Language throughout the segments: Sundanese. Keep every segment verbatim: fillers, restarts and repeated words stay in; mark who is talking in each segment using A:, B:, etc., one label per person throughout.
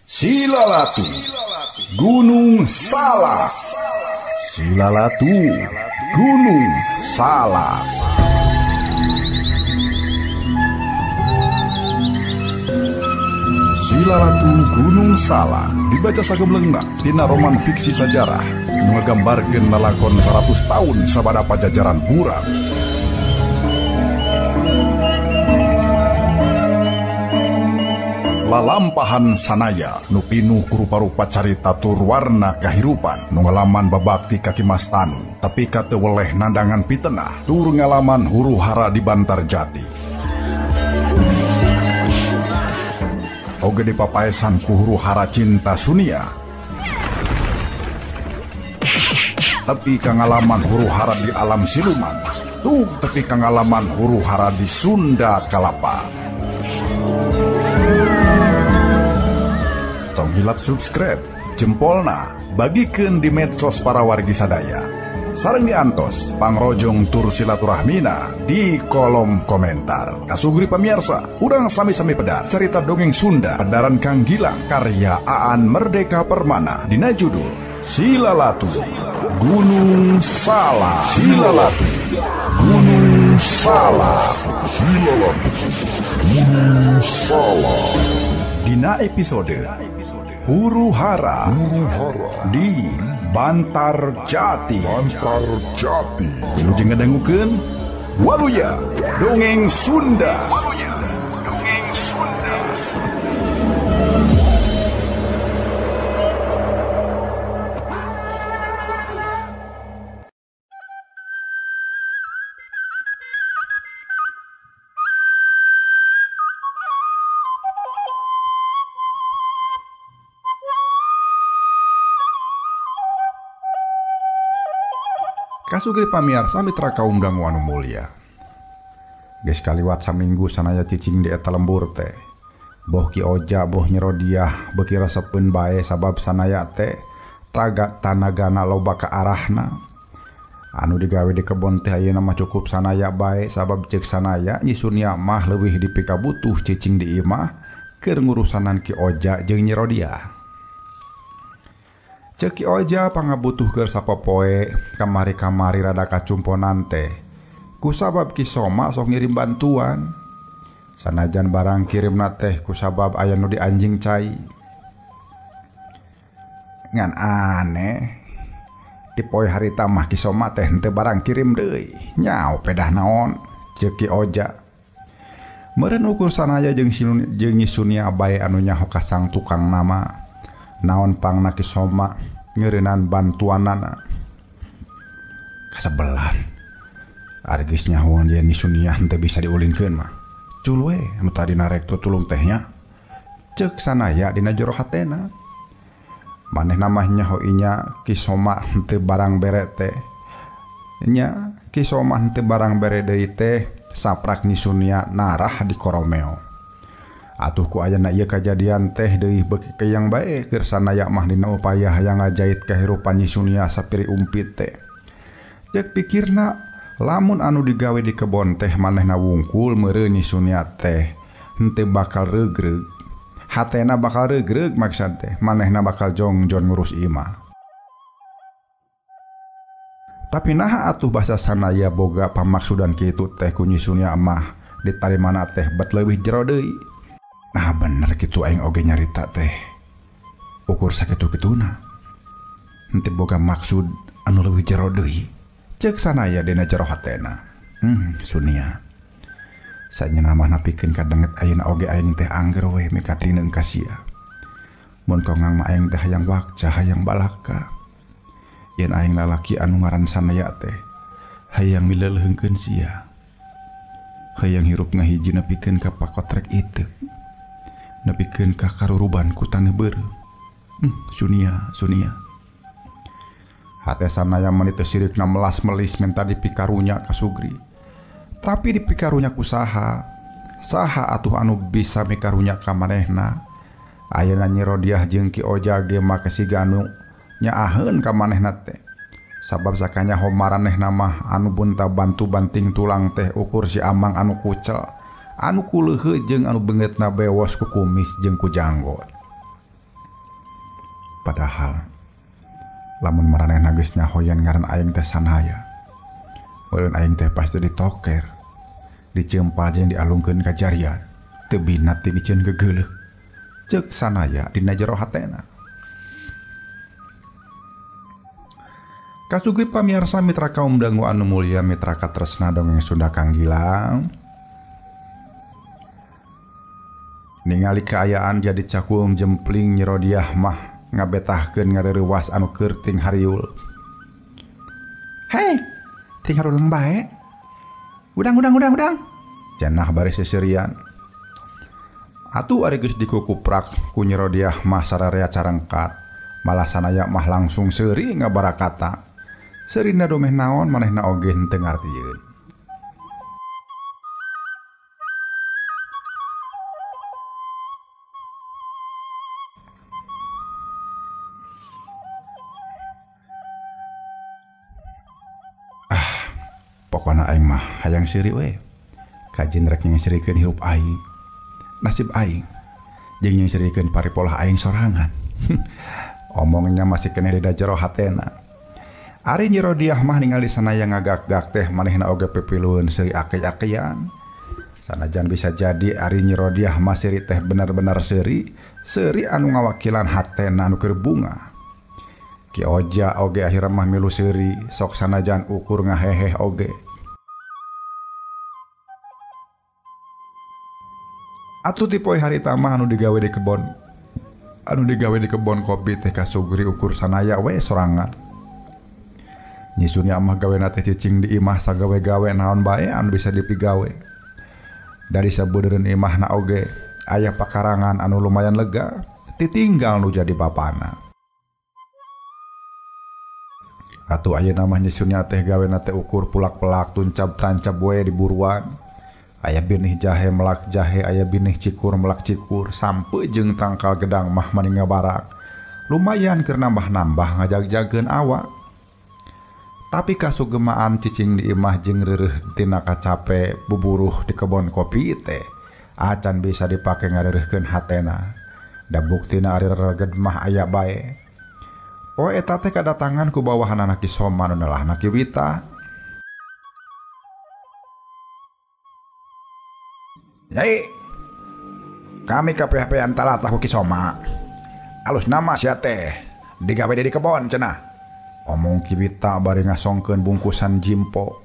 A: Silalatu Gunung Salak. Silalatu Gunung Salak. Silalatu Gunung Salak dibaca sageblengna tina roman fiksi sajarah nu ngagambarkeun lalakon seratus tahun sabada pajajaran Burak. Lalampahan sanaya nu pinuh ku rupa-rupa carita tur warna kahirupan nu ngalaman babakti kaki mastanu tapi kate weleh nandangan pitenah tur ngalaman huru hara di Bantar Jati. Oge dipapaesan ku huru hara cinta sunia tapi kangalaman huru hara di alam siluman tuh tapi kangalaman huru hara di Sunda Kalapa. Tong hilap subscribe jempolna bagikeun di medsos para wargi sadaya sareng diantos pangrojong tur silaturahmina di kolom komentar. Kasugri pamirsa, urang sami-sami pedar cerita dongeng Sunda pedaran Kang Gilang karya Aan Merdeka Permana dina judul Silalatu Gunung Salak. Silalatu Gunung Salak. Silalatu Gunung Salak. Dina episode Huru Hara di Bantar Jati. Bantar Jati. Wilujeng ngadangukeun Waluya Dongeng Sunda. Waluya Dongeng Sunda. Kasugri pamirsa mitra kaum dangu anu mulia. Geus kaliwat saminggu sanaya cicing di eta lembur teh. Boh Ki Oja boh Nyerodiah beuki resepeun bae sabab sanaya teh taga tanagana loba ka arahna. Anu digawe di kebon teh ayeuna mah cukup sanaya bae sabab ceuk sanaya Nyi Sunia mah leuwih dipikabutuh cicing di imah keur ngurusanan Ki Oja jeung Nyerodiah. Cek Ki Oja pangabutuh keur sapopoe kamari-kamari rada kacumponan teh kusabab Ki Soma sok ngirim bantuan sanajan barang kirimna teh kusabab aya nu di anjing cai. Ngan aneh di poe harita mah Ki Soma teh henteu barang kirim deui nyao pedah naon cek Ki Oja. Meureun ukur sanaya jeung jeung Nyi Sunia bae anu nyaho ka sang tukang nama naon pangna Ki Soma ngeureunnan bantuanana kasebelan argis nyahoan yen Nyi Sunia henteu bisa diulinkeun mah cul we anu tadi narek tulung tehnya ceuk sanaya dina jero hatena manehna mah nyaho inya Ki Soma henteu barang bere teh nya Ki Soma henteu barang bere deui teh saprak Nyi Sunia narah di Koromeo. Atuh ku ayana ieu kajadian teh deui beuki keyang bae keur sanaya mah dina upaya hayang ngajait kahirupan Nyi Sunia sapiri umpit teh. Ceuk pikirna lamun anu digawe di kebon teh manehna wungkul meureun Nyi Sunia teh henteu bakal regreg. Hatena bakal regreg maksud teh manehna bakal jongjon ngurus imah. Tapi naha atuh basa sanaya boga pamaksudan kitu teh ku Nyi Sunia mah ditarimana teh bet leuwih jero deui. Nah bener gitu aing oge nyarita teh ukur sakitu-kituna henteu boga maksud anu leuwih jero deui ceuk sanaya dina jero hatena. Hmm Sunia sajenna mah napikeun kadenget ayeuna oge aing teh angger we mikatina engka sia. Mun kongang mah aing teh hayang wakca hayang balaka. Yen aing lalaki anu ngaran sanaya teh hayang mileuleungkeun sia. Hayang hirup ngahiji nepikeun ka pakotrek iteu. Nepikeun ka karuruban ku taneuh beureuh. Hmm, Sunia, Sunia. Hate sanaya meni teu sirikna melas melis menta dipikarunya ka Sugri. Tapi dipikarunya ku saha? Saha atuh anu bisa mikarunya ka manehna? Ayeuna Nyerodiah jeung Ki Oja ge make siga anu nyaaheun ka manehna teh. Sabab sakanya homaranehna mah anu bunta bantu banting tulang teh ukur si amang anu kucel. Anu kuleuheu jeung anu beungeutna bewos ku kumis jeung ku janggot. Padahal lamun maranehna geus nyahoyan ngaran aing teh sanaya, meureun aing teh pasti ditoker, dicempal jeung dialungkeun ka jarian, teu bina ti biceun gegeuleuh, ceuk sanaya dina jero hatena. Kasugih pamirsa mitra kaum dangu anu mulia mitra katresna dongeng Sunda Kang Gilang. Ningali kaayaan jadi cakuum jempling Nyi Rodiah mah ngabetahkeun ngareurewas anu keur ting hariul. Hei, ting haruleng bae. Udang udang udang udang. Cenah bari seserian. Atuh ari geus dikukuprak ku Nyi Rodiah mah sararea carengkat, malah sanaya mah langsung seuri ngabarakata. Serina domeh naon manehna oge henteu ngartieun. Ah, pokona aing mah hayang seuri we. Kajin rek nyeusirikeun hirup aing. Nasib aing jeung nyeusirikeun paripolah aing sorangan. Omongnya masih kena di jero hatena. Ari Nyi Rodiah mah ningali sanaya ngagak-gak teh manehna oge pipilueun seuri akei-akeyan. Sanajan bisa jadi ari Nyi Rodiah mah seuri teh bener-bener seuri, seuri anu ngawakilan hatena anu keur bunga. Ki Oja oge akhirna mah milu seuri, sok sanajan ukur ngaheheh oge. Atuh ti poe harita mah anu digawe di kebon. Anu digawe di kebon kopi teh kasugri ukur sanaya we sorangan. Nyi Sunia mah gawena teh cicing di imah sagawe-gawe naon bae anu bisa dipigawe. Dari sabeudeureun imahna oge aya pakarangan anu lumayan lega, titinggal nu jadi bapana. Atuh ayeuna mah Nyi Sunia teh gawena teh ukur pulak-pelak tuncap-tancap we di buruan. Aya binih jahe melak jahe, aya binih cikur melak cikur, sampe jeung tangkal gedang mah mani ngabarak. Lumayan keur nambah-nambah ngajag-jagkeun awak. Tapi kasugemaan cicing di imah jeung reureuh tina kacape buburuh di kebon kopi teh acan bisa dipake ngareureuhkeun hatena. Da buktina ari reged mah aya bae. Poe eta teh kadatangan ku bawahan anak Ki Soma nu nelahna Ki Wita. Nyai, kami ka P H P-an talatah ku Ki Soma. Alus nama sia teh digawe di kebon cenah. Omong Ki Wita bari ngasongkeun bungkusan jimpo.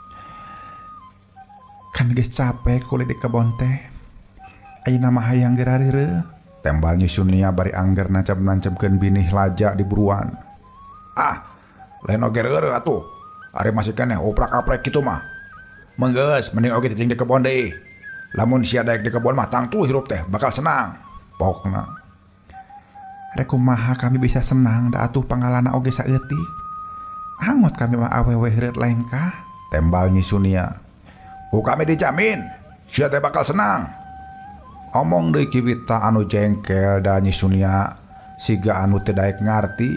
A: Kami geus capek kulit di kebon teh. Ayeuna mah hayang geurareureuh. Tembal Nyi Sunia bari angger nancap-nancapkeun binih laja di buruan. Ah, lain oge reureuh atuh. Ari masih keneh oprak-aprek kitu mah. Menggeus mending oge titing di kebon deui. Lamun sia daek di kebon mah tangtu hirup teh bakal senang. Pokna rek kumaha kami bisa senang da atuh pangalana oge saeutik. Angot kami mah awewe heureut lengkah. Tembal Nyi Sunia. Ku kami dijamin sia teh bakal senang. Omong deui Ki Wita anu jengkel da Nyi Sunia siga anu teu daek ngarti.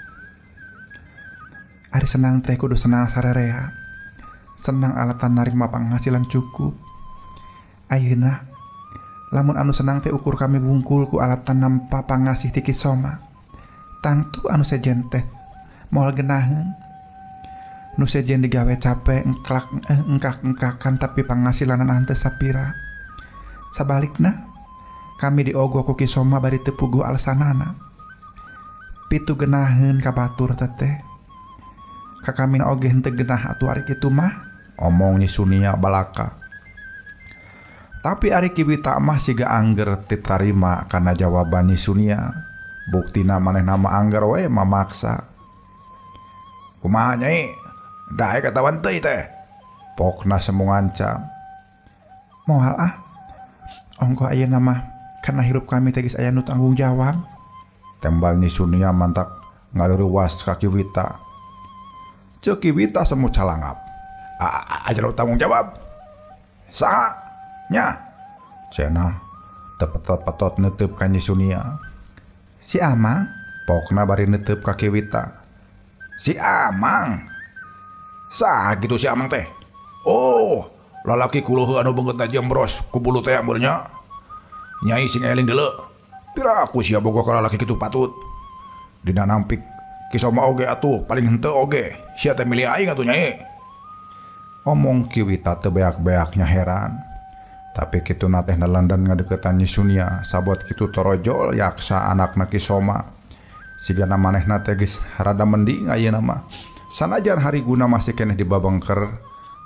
A: Ari senang teh kudu senang sarerea. Senang alatan narima penghasilan cukup. Ayeuna lamun anu senang teh ukur kami bungkul ku alatan nampa pangasih ti Ki Soma. Tangtu anu sejen teh moal geunaheun. Nu sejen digawe capek engklak eh, engkak-engkakan tapi penghasilanan teu sapira. Sabalikna kami diogo ku Ki Soma bari teu puguh alesanana. Pitu geunaheun ka batur teteh. Ka kami oge henteu geunah atuh ari kitu mah. Omong Nyi Sunia balaka. Tapi ari Ki Wita mah siga angger titarima kana jawaban Nyi Sunia. Buktina manehna mah angger we mamaksa. Kumaha Nyai? Daek katawan teuy teh. Pokna semu ngancam. Moal ah. Ongko ayeuna mah kana hirup kami teh geus aya nu tanggung jawab. Tembal Nyi Sunia mantak ngareurewas ka Ki Wita. Ceuk Ki Wita semu calangap. Aja nu tanggung jawab. Saha? Nya. Cenah tepetot-petot neuteub ka Nyi Sunia. Si Amang. Pokna bari neuteub ka Ki Wita. Si Amang. Saha gitu si Amang teh? Oh, lalaki kuluh anu beungeutna jembros ku bulu teh ameurnya. Nyai sing eling deuleu. Pira aku sia boga ka lalaki kitu patut. dina nampik Kisoma oge atuh paling henteu oge sia teh milih aing atuh nyai. Omong Kiwita teu beak-beaknya heran. Tapi kitu na teh nalandan ngadeukeutan Nyi Sunia sabot kitu torojol yaksa anakna Kisoma. Sigana manehna teh geus rada mending ayeuna mah. Sanajan hari guna masih keneh dibabengker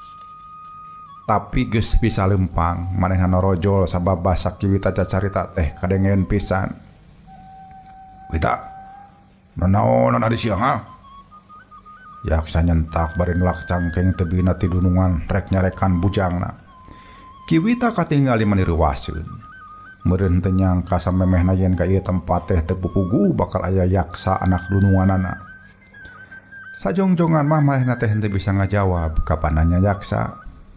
A: tapi geus bisa lempang manehna norojol sabab basak Kiwita cacarita teh kadengen pisan. Wita, nanaonan ari siang ha? Yaksa nyentak bari ngelak cangkeng tebina ti dunungan rek nyarekan bujangna. Kiwita katingali maniruwaseun. Meureun teu nyangka samemehna yen ka ieu tempat teh teu pupugu bakal aya yaksa anak dununganana. Sajongjongan mah manehna teh henteu bisa ngajawab kapananya yaksa.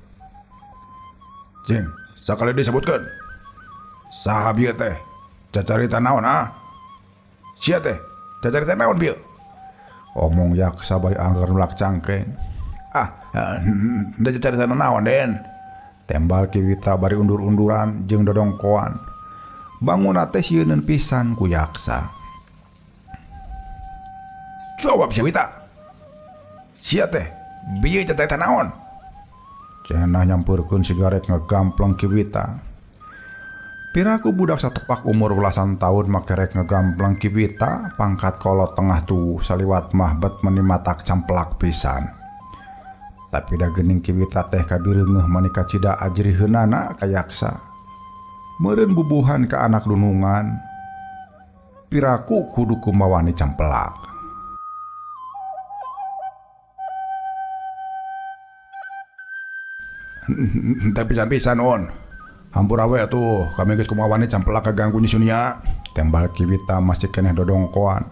A: Cing, sakali disebutkeun. Saha bieu teh? Cacarita naon ah? Sia teh, cacarita naon bieu? Omong yaksa bari anggar nulak cangkeng. Ah, henteu cacarita naon den. Tembal Kiwita bari undur-unduran jeung dodongkoan. Bangunna teh sieun pisan ku yaksa. Jawab sia Wita. Sia teh, bieu cacarita naon? Cenah nyampeurkeun sigaret ngegampleng Kiwita. Piraku budak satepak umur belasan tahun make rek ngegampleng Kiwita pangkat kolot tengah tuh saliwat mah bet menimatak camplak pisan. Tapi da geuning Kiwita teh kabireungeuh manika cida ajriheunana ka yaksa. Meureun bubuhan ka anak dunungan. Piraku kudu kumawani camplak. Henteu pisan-pisan on. Hampura we atuh kami geus kumawani camplak kaganggu Nyi Sunia. Tembal Kiwita masih keneh dodongkoan.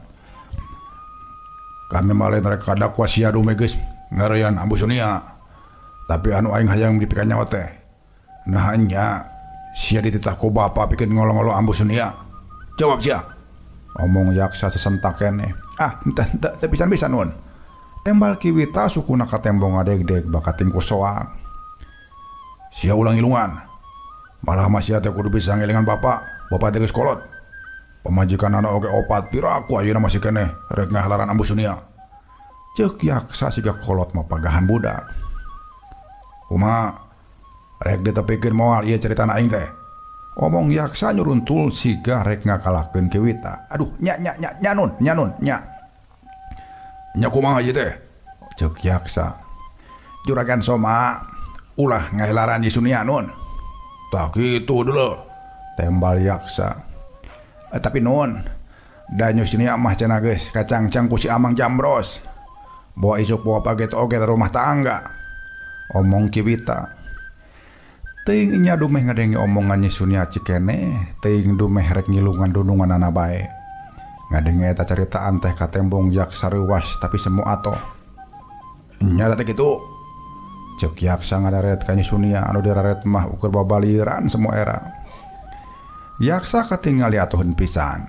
A: Kami mah lain rek kadakwa sia dume geus ngarean Ambu Sunia. Tapi anu aing hayang dipikeun nyawa teh. Nah nya sia dititah ku bapa pikeun ngolo-ngolo Ambu Sunia. Jawab sia. Omong yaksa sesentak keneh. Ah, henteu henteu teu pisan-pisan on. Tembal Kiwita sukuna katembong ngadeg-deg bakating ku soak. Sia ulang ilungan. Malah masih teh kudu bisa ngelingan bapak. Bapak teh geus kolot. Pamajikan anak oge opat piraku ayeuna masih keneh rek ngahalaran Ambu Sunia. Ceuk yaksa siga kolot mah pagahan budak. Kumaha rek ditepikeun moal ieu caritana aing teh. Omong yaksa nyuruntul siga rek ngakalahkeun Kiwita. Aduh nya nya nya nya nun nya nun nya. Nya kumaha ieu teh? Ceuk yaksa. Juragan Soma ulah ngahalaran Nyi Sunia nun. Tak gitu dulu. Tembal yaksa. Eh, tapi nun da Nyi Sunia mah cenah geus kacangcang ku si Amang Jambros. Bawa isuk bawa paget oge dari rumah tangga. Omong Kiwita. Teuing nya dumeh ngadengi omongan Nyi Sunia cikene, teuing dumeh rek ngilungan dununganana bae. Ngadengi eta caritaan teh katembong yaksa reuwas tapi semu atoh. Nya teh kitu. Ceuk yaksa ngadaret ka Nyi Sunia anu diraret mah ukur babaliran semua era. Yaksa katingali atuhun pisan.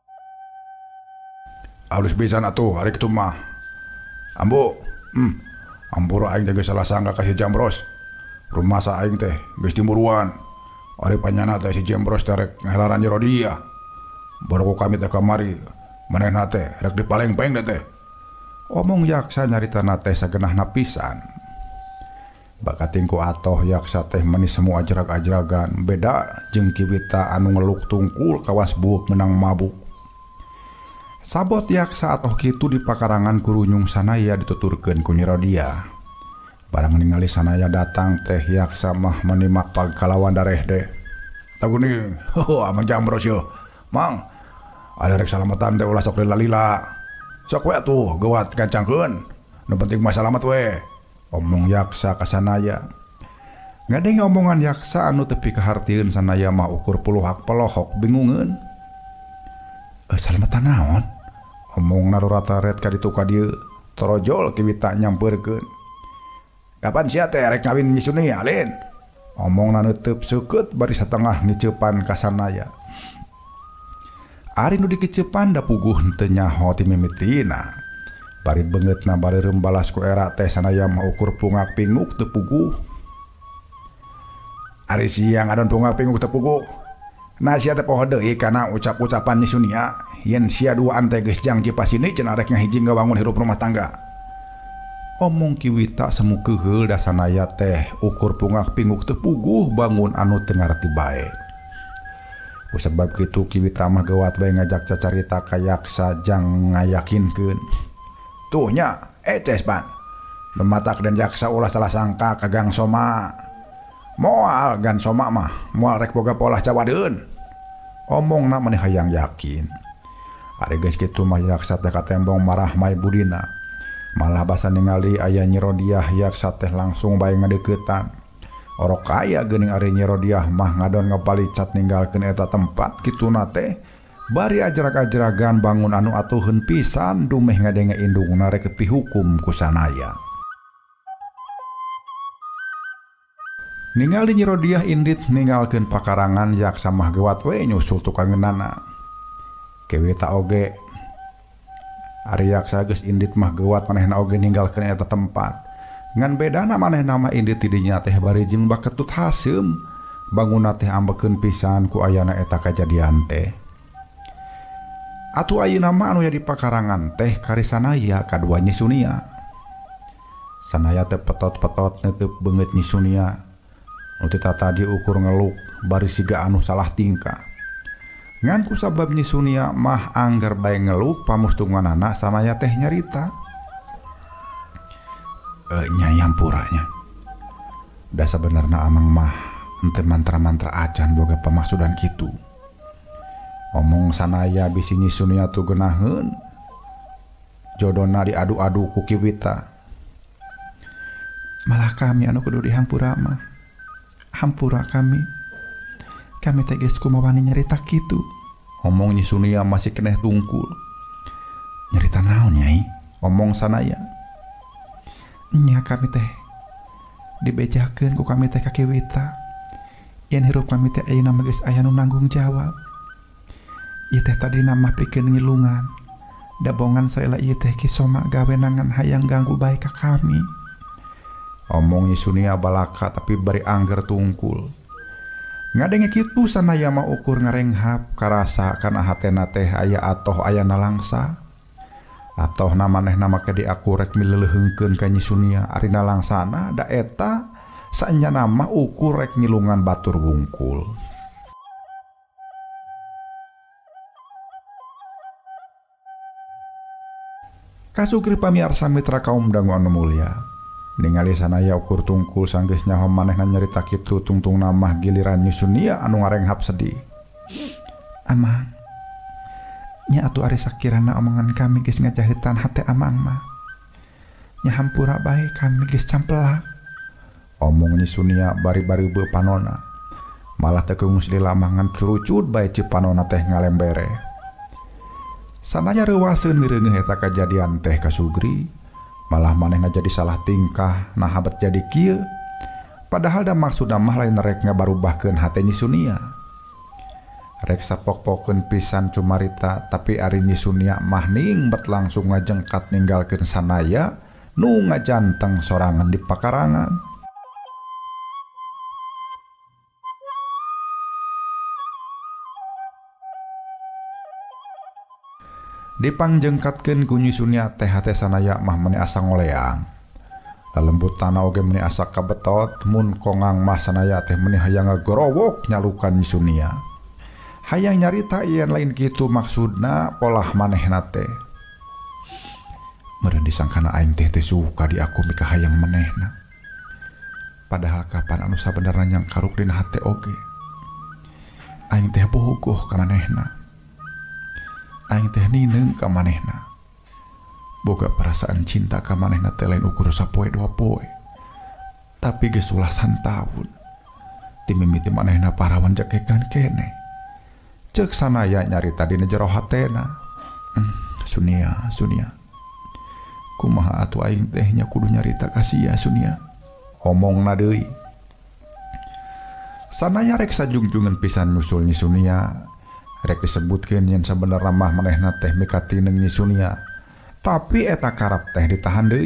A: Alus pisan atuh hari kitu mah. Ambu, hmm, ampura aing teh geus salah sangka ka si Jambros. Rumah sa aing teh geus timuruan. Ari panyana teh si Jambros teh rek ngahelaran jero dia. Baru kami teh kamari, manehna teh rek dipaleng-peng teh. Omong yaksa nyaritana teh sagenahna pisan. Bakatingku atoh yaksa teh manis semua ajrag-ajragan beda jeung Kiwita anu ngeluk tungkul kawas buuk menang mabuk. Sabot yaksa atoh kitu di pakarangan kurunyung sanaya dituturkeun ku Nyi Rodia. Barang ningali sanaya datang teh yaksa mah menimak pagkalawan dareh deh. Taguni, oh Amang Jambros yo. Mang, ada rek salamatan teh ulah sok lila-lila. Sok we atuh geuat kancangkeun. Nu penting mah salamet we. Omong yaksa ka sanaya. Ngadengi omongan yaksa anu tepi kahartieun sanaya mah ukur puluhak pelohok bingungeun. Eh salamatan naon? Omong narurata ret ka ditu ka dieu. Torojol Kiwita nyampeurkeun. Kapan sia teh rek ngawin Nyi Sunia alin? Omong naneuteub seukeut bari satengah ngiceupan ka sanaya. Ari nu dikiceupan da puguh teu nyaho ti mimitina. Bari beungeutna bari rembalas ku era teh sanaya mah ukur pungak pinguk teu puguh. Ari siang adon pungak pinguk teu puguh. Nah sia teh poho deui kana ucap-ucapan Nyi Sunia. yen sia duaan teh geus janji pasini cenah rek ngahiji ngawangun hirup rumah tangga. Omong Kiwita semu keheul da sanaya teh ukur pungak pinguk teu puguh bangun anu teu ngarti bae. Ku sebab kitu Kiwita mah gawat bae ngajak cacarita ka Yaksa jang ngayakinkeun. Tuh nya, eces ban. Mematak dan Yaksa ulah salah sangka ka Gang Soma. Moal Gan Soma mah moal rek boga polah cawadeun. Omongna maneh hayang yakin. Ari geus kitu mah Yaksa teh katembong marah mai budina. Malah basa ningali aya Nyi Rodiah Yaksa teh langsung bae ngadeuketan. Orok aya geuning ari Nyi Rodiah mah ngadon ngapalicat ninggalkeun eta tempat kituna teh bari ajrag-ajragan bangun anu atuheun pisan dumeh ngadenge indungna rek pihukum ku sanaya. Ningali Nyi Rodiah indit ninggalkeun pakarangan Yaksa mah gawat we nyusul tukangeunana. Kiwita oge ari Yaksa geus indit mah gawat manehna oge ninggalkeun eta tempat. Ngan bedana manehna mah indit ti dinya teh bari jeung baketut haseum. Bangunna teh ambekeun pisan ku ayana eta kajadian teh. Atuh ayeuna mah anu ya di pakarangan teh kari sanaya kadua Nyi Sunia. Sanaya teh petot-petot neuteuk beungeut Nyi Sunia. Nu tata diukur ngeluk bari siga anu salah tingkah. Ngan ku sabab Nyi Sunia mah angger bae ngeluk pamustunganana sanaya teh nyarita. E, Nyai hampuranya. Da sabenerna amang mah henteu mantra-mantra acan boga pamaksudan kitu. Omong sanaya bisi Nyi Sunia tu geunaheun. Jodona diadu-adu ku Kiwita. Malah kami anu kudu dihampura mah. Hampura kami. Kami teh geus kumaha nyarita kitu. Omong Nyi Sunia masih keneh tungkul. Nyarita naon Nyai? Omong sanaya. Nya kami teh dibejakeun ku kami teh ka Kiwita. Yen hirup kami teh ayeuna mah geus aya nu nanggung jawab. Ieu teh tadina mah pikeun ngilungan. Dabongan salela ieu teh Ki Soma gawe nangan hayang ganggu bae ka kami. Omong Nyi Sunia balaka tapi bari angger tungkul. Ngadenge kitu sanaya mah ukur ngarenghap karasa kana hatena teh aya atoh ayana langsa. Atohna manehna make diaku rek mileuleungkeun ka Nyi Sunia arina langsana da eta saenjana mah ukur rek ngilungan batur wungkul. Kasugri pamiarsa mitra kaum dangu anu mulya. Ningali sanaya ukur tungkul sanggeus nyaho manehna nyarita kitu tungtungna mah giliran Nyi Sunia anu ngarenghap sedih. Amang, nya atuh ari sakirana omongan kami geus ngajahitan hate amang mah. Nya hampura bae kami geus campelak. Omong Nyi Sunia bari-bari beu panona. Malah teu keungus lila mangan curucut bae ceuk panona teh ngalembere. Sanaya reuwaseun mireungeuh eta kajadian teh Kasugri. Malah manehna jadi salah tingkah nah habat jadi kieu. Padahal da maksudna mah lain rek ngabarubahkeun hate Nyi Sunia. Rek sapok-pokkeun pisan cumarita tapi ari Nyi Sunia mah ningbet langsung ngajengkat ninggalkeun sanaya nu ngajanteng sorangan di pakarangan. Dipangjengkatkeun ku Nyi Sunia teh hate sanaya mah meuni asa ngoleang. Lalembutana oge meuni asa kabetot mun kongang mah sanaya teh meuni hayang ngagorowok nyalukan Nyi Sunia. Hayang nyarita yen lain kitu maksudna polah manehna teh. Meureun disangkana aing teh teu suka di aku mika hayang manehna. Padahal kapan anu sabenerna nyang karuk dina hate oge. Aing teh bogoh ka manehna. Aing teh nineung ka manehna. Boga perasaan cinta ka manehna teh lain ukur sapoe dua poe. Tapi geus ulasan taun. Ti mimiti manehna parawan jakekan kene. Ceuk sanaya nyarita dina jero hatena. Hmm, Sunia, Sunia. Kumaha atuh aing teh nya kudu nyarita ka sia Sunia. Omongna deui. Sanaya rek sajungjungan pisan nyusul Nyi Sunia. Rek disebutkeun yen sabenerna mah manehna teh mika tineng Nyi Sunia. Tapi eta karap teh ditahan deui.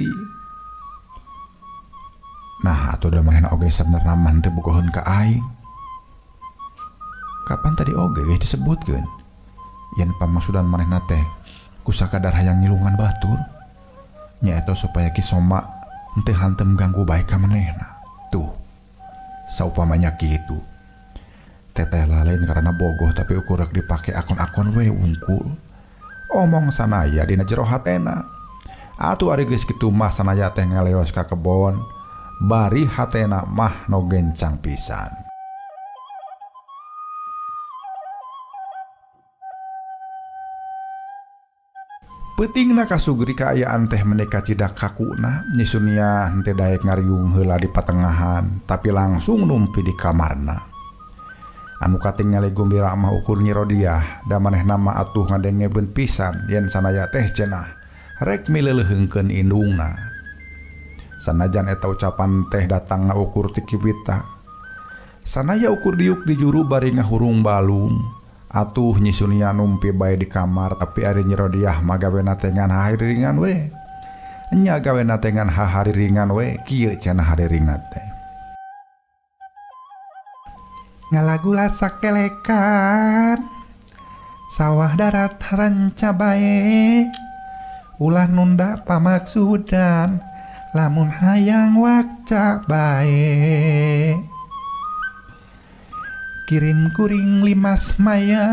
A: Nah, atuh da manehna oge sabenerna mah teu bogoheun ka aing. Kapan tadi oge geus disebutkeun? yen pamaksudan manehna teh kusakadar hayang ngilungan batur nyaeta supaya Kisoma henteu hantem ganggu bae ka manehna. Tuh saupamanya kitu teteh lain karena bogoh tapi ukur rek dipake akon-akon we wungkul omong sanaya dina jero hatena. Atuh ari geus kitu mah sanaya teh ngaleos ka kebon bari hatena mah no gencang pisan. Peutingna kasugri kaayaan teh menika cidak kakuna nyisunia henteu daek ngariung heula di patengahan tapi langsung numpi di kamarna. Anu katingali gumbira mah ukur Nyi Rodiah da manehna mah atuh ngadengebeun pisan yen sanaya teh cenah rek mileuleungkeun indungna. Sanajan eta ucapan teh datangna ukur ti Kiwita sanaya ukur diuk di juru bari ngahurung balung. Atuh nyisunia numpi bae di kamar tapi ari Nyi Rodiah mah gawena teh ngan hahariringan we. Nya gawena teh ngan hahariringan we kieu cenah hariringan teh. Ngalagula sakelekan sawah darat ranca bae ulah nunda pamaksudan lamun hayang wakca bae. Kirim kuring limas maya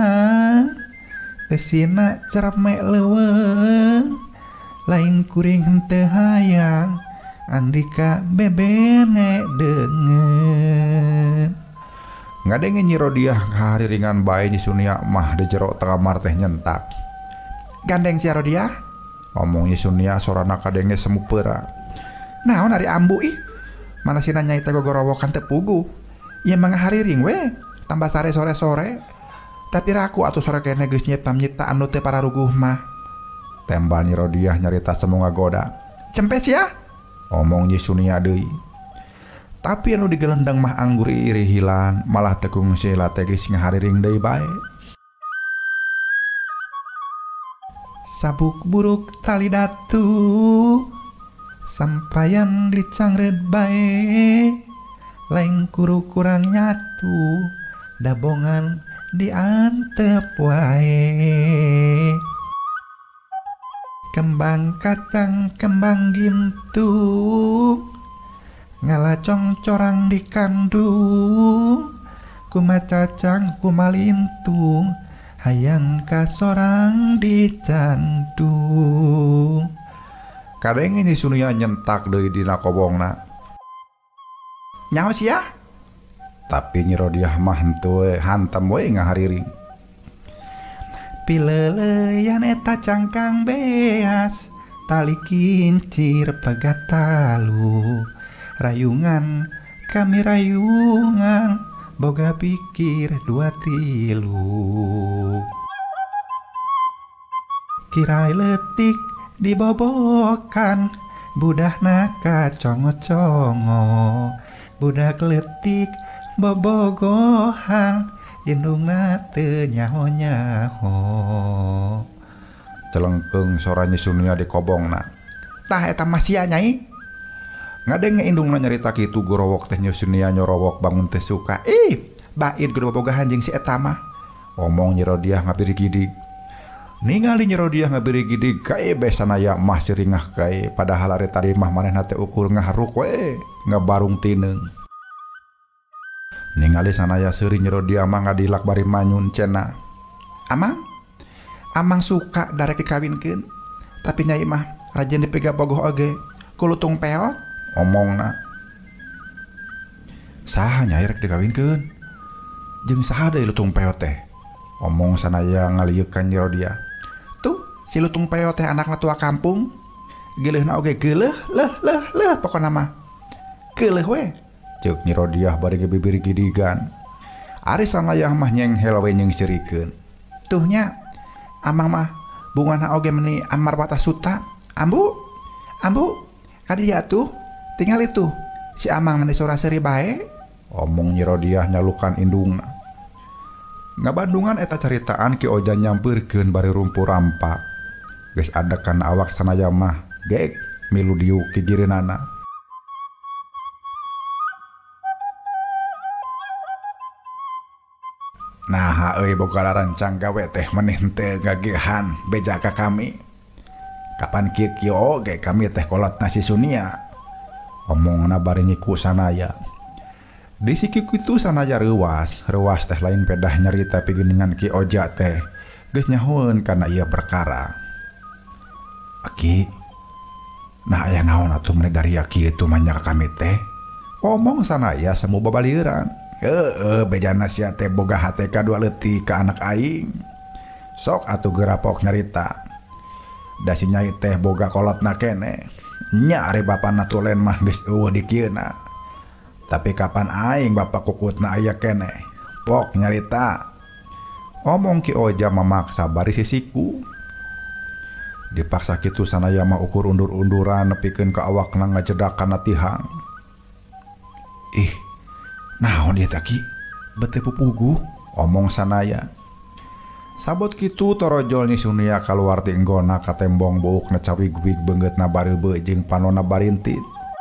A: pesina cermek leuweung lain kuring henteu hayang andika bebene deungeun. Ngadenge Nyi Rodiah hariringan bae nyisunia mah di jero kamar teh nyentak. Gandeng si Rodiah omong nyisunia sorana kadenge semu peura. Naon ari ambu ih mana sina nyai teh gogorowokan teu pugu ieu mah hariring we tambah sare sore-sore tapi raku atuh sore kene geus nyiptam nyipta anu teh pararuguh mah. Tembal Nyi Rodiah nyarita semu ngagoda. Cempes ya omong Nyi Sunia deui. Tapi anu digelendang mah anggur iri hilang malah tekung sila teh geus ngahariring deui bae. Sabuk buruk tali datu sampayan dicangred bae lain kuru kurang nyatu dabongan diantep wae. Kembang kacang kembang gintung ngalacong corang di kandung kumacacang kumalintung hayang kasorang dicandung. Kadang ini Sunia nyentak deui dina kobongna. Nyaho sia? Tapi Nyi Rodiah mah henteu hantam we ngahariring. Pileuleyan eta cangkang beas tali kincir pagatalu rayungan kami rayungan boga pikir dua tilu. Kirai letik dibobokan budahna kacongo-congo budak letik bobogohan indungna teu nyaho-nyaho. Celengkeung sora Nyi Sunia di kobongna. Tah eta mah sia Nyai. Ngadenge indungna nyarita kitu gorowok teh Nyi Sunia nyorowok bangun teh suka. Ih, bait gede bobogahan jeung si eta mah. Omong Nyi Rodiah ngabiri gidig. Ningali Nyi Rodiah ngabiri gidig kae besanaya mah siringah kae padahal ari tadi mah manehna teh ukur ngaharuk we ngabarung tineung. Ningali sanaya seuri Nyi Rodiah mah ngadilak bari manyun cenah. Amang, amang suka darek dikawinkeun. Tapi Nyai mah rajin dipega bogoh oge ku lutung peot. Omongna. Saha Nyai rek dikawinkeun? Jeung saha deui lutung peot teh? Omong sanaya ngalieukkan Nyi Rodiah. Tuh, si lutung peot teh anakna tua kampung. Geuleuhna oge geuleuh, leuh leuh leuh pokona mah. Geuleuh we. Ceuk Nyi Rodiah bari bibir gidigan. Ari sanaya mah nyenghel we nyengsirikeun. Tuh nya, amang mah bungana oge meuni amar batas suta. Ambu, ambu, kadieu atuh, tinggal itu si amang meuni sora seuri bae. Omong Nyi Rodiah nyalukan indungna. Ngabandungan eta caritaan Ki Oja nyampeurkeun bari rumpu rampak. Geus adekan awak sanaya mah geek milu diuk ki jireunana. Nah euy boga rancang gawe teh maneh teh gagehan beja ka kami. Kapan kieu oge kami teh kolot nasi Sunia. Omongna bari nyiku sanaya. Di siki kitu sanaya reuwas, reuwas teh lain pedah nyarita pigeningan Ki Oja teh geus nyahoeun kana ieu perkara. Aki, nah aya naon atuh meneh dari kieu teh manya ka kami teh? Omong sanaya semu babalieuran. Heeh, bejana sia teh boga hate kadua leutik ka anak aing. Sok atuh gerapok nyarita. Da si nyai teh boga kolotna keneh. Nya ari bapana tulen mah geus eueuh di kieuna. Tapi kapan aing bapak kukutna aya keneh? Pok nyarita. Omong Ki Oja memaksa bari sisiku. Dipaksa kitu sanaya mah ukur undur-unduran nepikeun ka awakna ngajedak kana tihang. Ih, naon ieu teh Ki? Bete pupugu, omong sanaya. Sabot kitu torojol ni Sunia kaluar ti enggona ka tembong buukna cawig-wig beungeutna bareubeu jeung panonna barintit.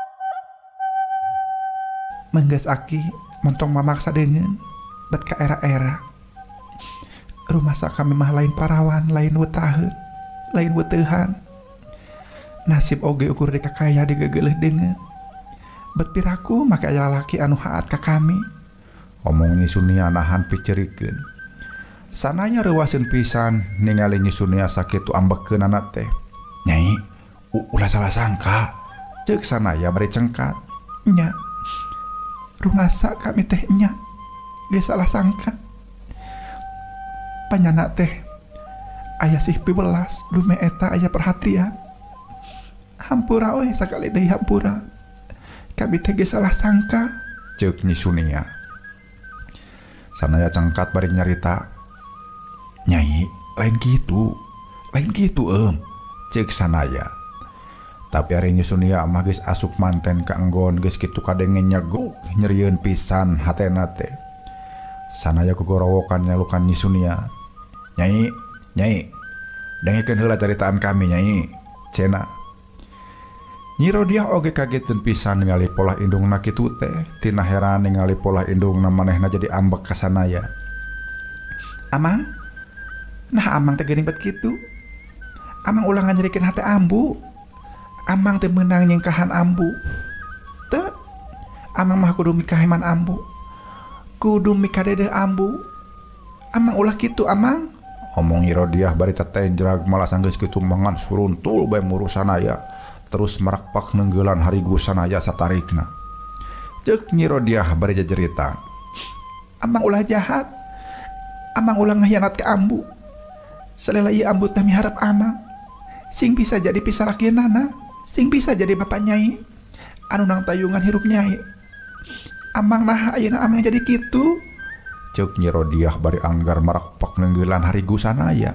A: Menggeus Aki, montong mamaksa deungeun, bet ka era-era. Rumasa kami mah lain parawan, lain wetaheun, lain weteuhan. Nasib oge ukur di kakaya digegeuleuh deungeun. Bet piraku make aya lalaki anu haat ka kami. Omong ni Sunia nahan picerikeun. Sanaya reuwaseun pisan ningali Nyi Sunia sakitu ambekeunana teh. Nyai, ulah salah sangka. Ceuk sanaya bari cengkat. Nya. Rumasa kami teh nya. Geus salah sangka. Panyana teh aya sih pibelas dume eta aya perhatian. Hampura we sakali deui hampura. Kami teh geus salah sangka. Ceuk Nyi Sunia. Sanaya cengkat bari nyarita. Nyai, lain gitu, lain gitu em, cek sanaya. Tapi hari Nyi Sunia mah geus asup manten ka enggon geus kitu kadenge nyeguk nyerieun pisan hatena teh. Sanaya kegorowokan nyalukan Nyi Sunia. Nyai, nyai, dengekeun heula caritaan kami nyai, cenah. Nyi Rodiah oge kageteun pisan ningali pola indungna kitu teh, tina heran ningali pola indungna manehna jadi ambek ka sanaya. Amang, nah Amang teh geuning bet kitu. Amang ulah nganyerikeun hate ambu. Amang teh meunang nyengkahan ambu. Teu, Amang mah kudu mikaheman ambu. Kudu mikadede ambu. Amang ulah kitu Amang. Omong Nyi Rodiah bari tetenjrag malah sanggeus kitu mangan suruntul bae muru sanaya. Terus merakpak nenggeulan harigu sanaya satarikna. Ceuk Nyi Rodiah bari jajerita. Amang ulah jahat. Amang ulah ngahianat ke ambu. Salela ieu ambu teh miharep Amang. Sing bisa jadi pisarakeunana, sing bisa jadi bapak nyai. Anu nang tayungan hirup nyai. Amang nah ayeuna Amang jadi kitu. Ceuk Nyi Rodiah bari anggar merakpak nenggeulan harigu sanaya.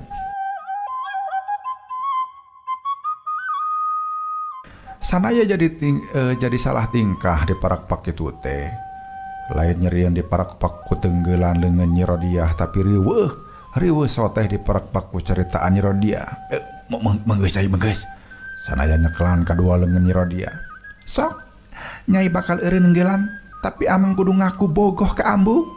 A: Sanaya jadi ting, eh, jadi salah tingkah di parakpak itu teh. Lain nyerieun di parakpak ku tenggeulan leungeun Nyi Rodiah tapi riweuh, riweuh soteh di parakpak ku caritaan Nyi Rodiah. Eh, menggeus ai menggeus. Sanaya nyeklan kadua leungeun Nyi Rodiah. Sok, nyai bakal eureun nenggeulan, tapi Amang kudu ngaku bogoh ka ambu.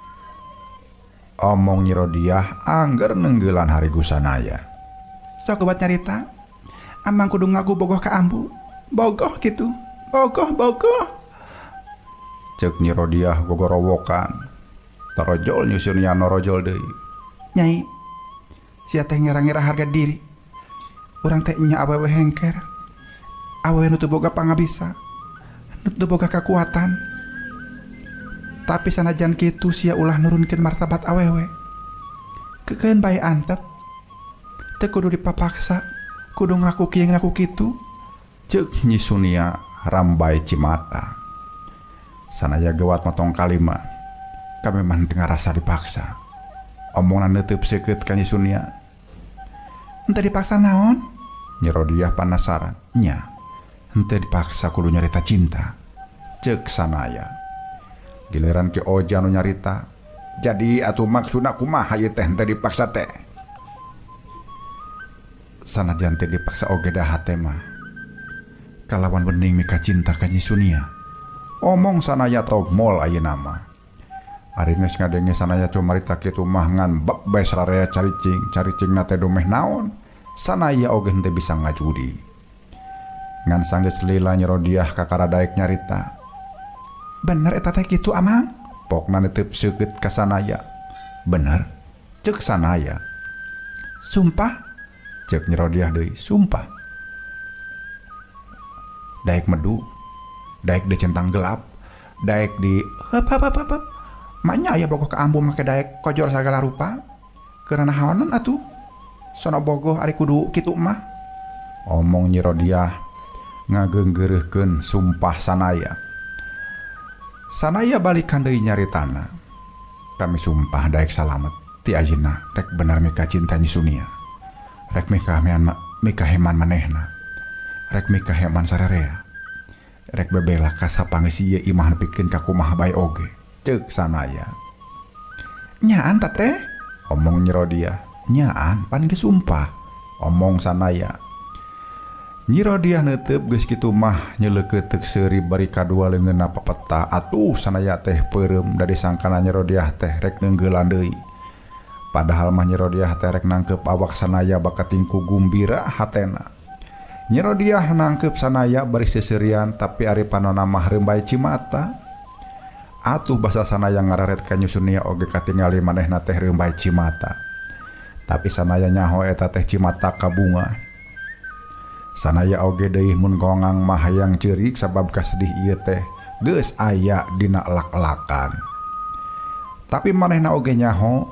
A: Omong Nyi Rodiah angger nenggeulan harigu sanaya. Sok buat nyarita. Amang kudu ngaku bogoh ka ambu. Bogoh gitu, bogoh, bogoh. Ceuk Nyi Rodiah gogorowokan. Tarojol Nyi Sunia norojol deui. Nyai, sia teh ngira-ngira harga diri. Urang teh nya awewe hengker. Awewe nu teu boga pangabisa. Nu teu boga kakuatan. Tapi sanajan kitu sia ulah nurunkeun martabat awewe. Kekeun bae antep. Teu kudu dipapaksa, kudu ngaku kieu ngaku kitu. Ceuk Nyi Sunia rambai cimata. Sanaya gewat motong kalima. Kami mah teu ngarasa dipaksa. Omongan neuteub seukeut ka Nyi Sunia. Henteu dipaksa naon? Nyi Rodiah panasaran. Nya, henteu dipaksa kudu nyarita cinta. Ceuk sanaya. Giliran Ki Oja nu nyarita. Jadi atuh maksudna kumaha ieu teh henteu dipaksa teh? Sanajan teh dipaksa oge dah teh mah. Kalawan bening mika cinta ka Nyi Sunia. Omong sanaya togmol ayeuna mah. Ari geus ngadenge sanaya cumarita kitu mah ngan bab bae sararea caricing, caricingna teh domeh naon. Sanaya oge henteu bisa ngajudi. Ngan sanggeus lila Nyi Rodiah ka karadaek nyarita. Bener eta teh kitu Amang? Pokna netep seukeut ka sanaya. Bener, ceuk sanaya. Sumpah? Ceuk Nyi Rodiah deui, sumpah. Daek medu, daek di centang gelap, daek di hep hep hep hep. Maknya aya bogoh ka ambu make daek kojor sagala rupa. Keurana haonan atuh? Sono bogoh ari kudu kitu mah. Omong Nyi Rodiah ngageunggeureurkeun sumpah sanaya. Sanaya balikan deui nyaritana. Kami sumpah daek salamet ti ajina rek bener mika cinta Nyi Sunia. Rek mika heman mika heman manehna. Rek mika heman sararea. Rek bebelah ka sapangeus ieu imah nepikeun ka kumaha bae oge. Ceuk sanaya. Nyaan ta teh? Omong Nyi Rodiah. Nyaan pan geus sumpah. Omong sanaya. Nyi Rodiah neuteup geus kitu mah nyeleukeut teuk seuri bari kadua leungeunna pepeta. Atuh sanaya teh peureum da disangkana Nyi Rodiah teh rek nenggeulan deui. Padahal mah Nyi Rodiah teh rek nangkep awak sanaya bakat tingku gumbira hatena. Nyi Rodiah nangkep sanaya bari seseurian tapi ari panonna mah reumbai cimata. Atuh basa sanaya ngararet ka Nyi Sunia oge katingali manehna teh reumbai cimata. Tapi sanaya nyaho eta teh cimata ka bunga. Sanaya oge deui mun gongang mah hayang ceurik sabab kasedih ieu teh geus aya dina lak-lakan. Tapi manehna oge nyaho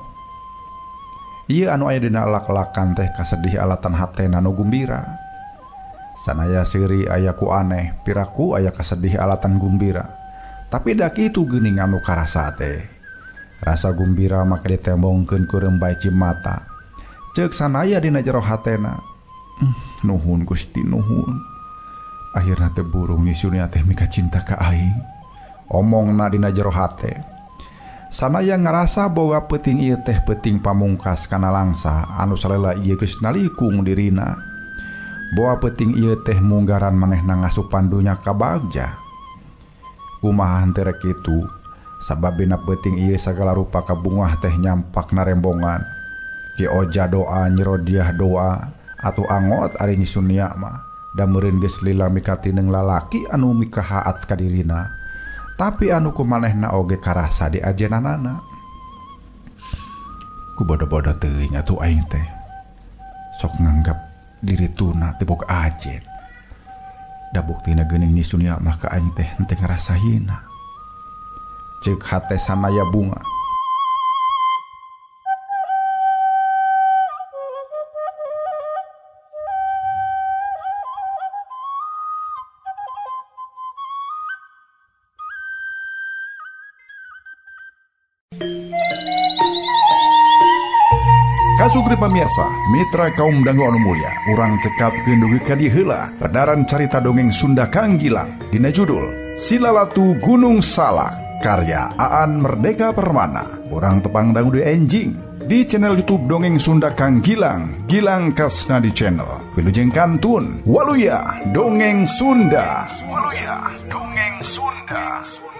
A: ieu anu aya dina lak-lakan teh kasedih alatan hatena nu gumbira. Sanaya seuri aya ku aneh, piraku aya kasedih alatan gumbira. Tapi da kitu geuning anu karasa teh. Rasa gumbira maka ditembongkeun ku reumbai cimata. Ceuk sanaya dina jero hatena. Hmm, nuhun Gusti nuhun. Akhirna teh burung Nyi Sunia teh mika cinta ka aing. Omongna dina jero hate. Sanaya ngarasa bahwa peuting ieu teh peuting pamungkas kana langsa anu salela ieu geus nalikung dirina. Bahwa peuting ieu teh munggaran manehna ngasupan dunya ka bagja. Kumaha henteu rek kitu, sababina peuting ieu sagala rupa kabungah teh nyampak narembongan. Ki oja doa Nyi Rodiah doa atuh angot ari Nyi Sunia mah da meureun geus lila mika tineng lalaki anu mika haat ka dirina. Tapi anu kumanehna oge karasa di ajenanana. Ku bodo-bodo teuing atuh aing teh. Sok nganggap diri tuna teu boga ajen. Da buktina geuning Nyi Sunia mah ka aing teh henteu ngarasaina. Ceuk hate sanaya bunga. Kasugri pamirsa, mitra kaum dangu anu mulia, urang cekapkeun dugi ka dieu heula radaran carita dongeng Sunda Kang Gilang dina judul Silalatu Gunung Salak karya Aan Merdeka Permana. Urang tepang dangu deui enjing di channel YouTube Dongeng Sunda Kang Gilang, Gilang Kasna di channel. Wilujeng kantun Waluya Dongeng Sunda. Waluya Dongeng Sunda.